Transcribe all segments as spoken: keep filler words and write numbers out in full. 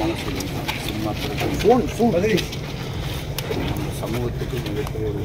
அற்புதமான சூழ்நிலை சினிமா துறைக்கு ஃபோன் ஃபோன் நம்ம சமூகத்துக்கு மிகப்பெரிய ஒரு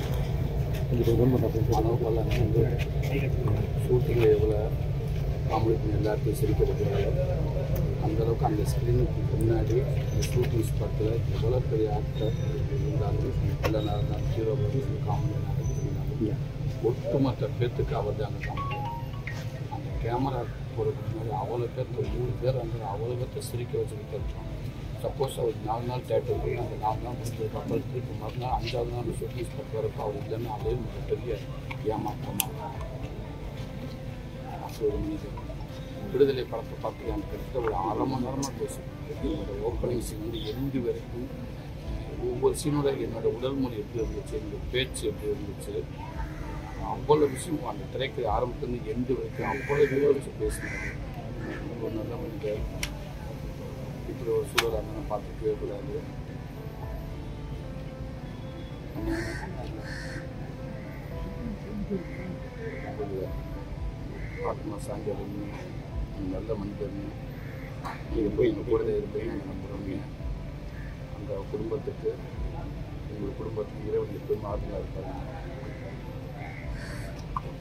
மனோபலம் வந்து ஷூட்டிங்கில் எவ்வளோ காமெடி எல்லாத்தையும் சிரிக்க வைக்கிறாங்க அந்தளவுக்கு அந்த ஸ்க்ரீனுக்கு முன்னாடி இந்த ஷூட்டிங் ஸ்பாட்டில் எவ்வளோ பெரிய ஆக்டர் இருந்தாலும் இல்லைனா இருந்தாலும் ஹீரோ காமெடி நடக்குதுனாலும் ஒட்டுமொத்த பேர்த்துக்கு அவர் தான் அந்த காமெடி அந்த கேமரா போகிறதுக்கு முன்னாடி அவ்வளோ பேர்த்து மூணு பேர் வந்து அவ்வளோ பேர்த்த சிரிக்க வச்சுக்கிட்டு இருப்பாங்க. சப்போஸ் அவர் நாலு நாள் தேட்டர் போய் அந்த நாலு நாள் முடிஞ்சதுக்கு அப்புறம் திருப்பி மறுநாள் அஞ்சாவது நாள் ஷூட்டிங் ஸ்பாட் வரப்போ அவர் இல்லைன்னா அதே மிகப்பெரிய ஏமாற்றமாக அப்படி ஒரு மனிதர் விடுதலை படத்தை பார்த்து எனக்கு கிட்ட ஒரு அரை மணி நேரமாக பேசும். என்னோடய ஓப்பனிங் சீன் வந்து எண்டு வரைக்கும் ஒவ்வொரு சீனோட என்னோடய உடல் மொழி எப்படி இருந்துச்சு, என்னோடய பேச்சு எப்படி இருந்துச்சு, அவ்வளோ விஷயம் அந்த திரைக்கு ஆரம்பத்துலேருந்து எண்டு வரைக்கும் அவ்வளோ விவரிச்சு பேசினாங்க. ஒரு நல்ல மனிதர் இப்படி ஒரு சூழல் அந்த பார்த்துக்கவே கூடாது. ஆத்மா சாஞ்சவங்க நல்ல மனிதர்னு நீங்கள் போய் எங்கள் கூட இருப்பேன் நாங்கள் நம்புகிறோங்க. அந்த குடும்பத்துக்கு எங்கள் குடும்பத்துக்கு இறைவன் எப்பவும் ஆறுதலாக இருப்பாங்க.